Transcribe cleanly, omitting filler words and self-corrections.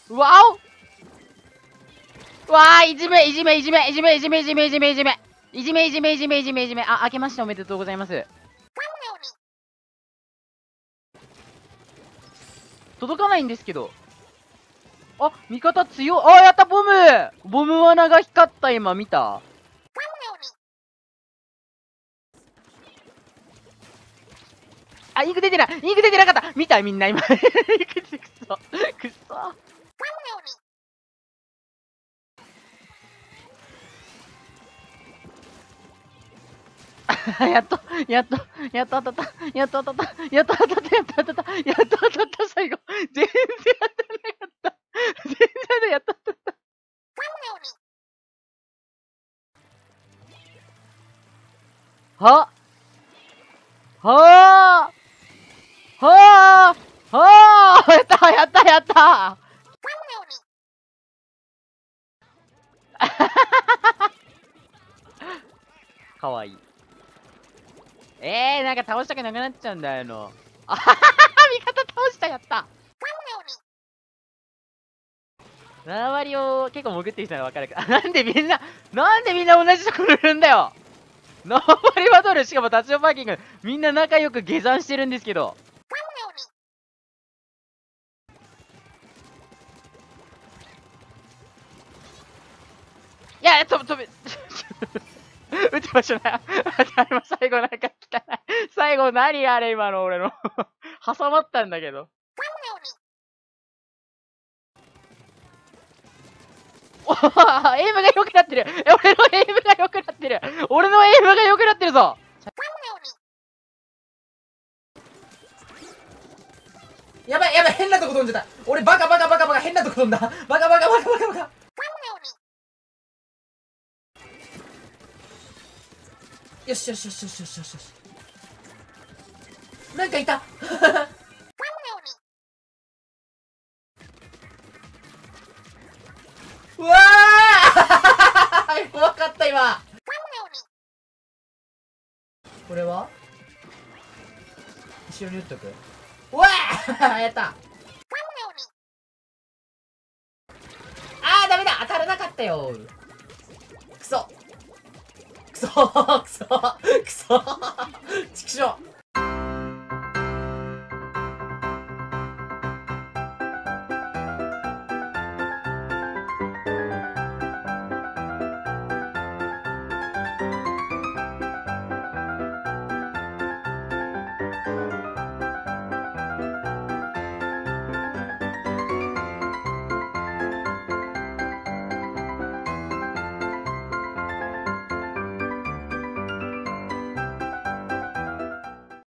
うわお、わあ、いじめいじめいじめいじめいじめいじめいじめいじめいじめいじめいじめいじめいじめ、あ、明けましておめでとうございます。届かないんですけど。あ、味方強い。あ、やった、ボムボム罠が光った、今、見た？あ、インク出てない、インク出てなかった、見たみんな、今。インク出てくそ。くそ。やっと、やっと、やっと当たった、やっと当たった、やっと当たった、やっと当たった、やっと当たった、最後。全然当たらなかった。全然やっと当たった。ははあはあはあ、やったやったやったかわいい。なんか倒したくなくなっちゃうんだよの。あははは、味方倒した、やった。縄張りを結構潜ってきたの分かるか。なんでみんな同じところいるんだよ。縄張りバトル、しかも立ち寄パーキング、みんな仲良く下山してるんですけど。いや、飛べ。撃てましょうな。今最後なんか汚い。最後何あれ今の俺の。挟まったんだけど。おエイムが良くなってる。俺のエイムが良くなってる。俺のエイムが良くなってるぞ。 やばいやばい、変なとこ飛んじゃった。俺バカバカバカバカ変なとこ飛んだ。バカバカバカバカバカ。よしよしよしよしよしよしよし。なんかいた。うわー怖かった今。これは後ろに打っとく。うわーやった。ダメだ、当たらなかったよ。クソクソクソクソちくしょう。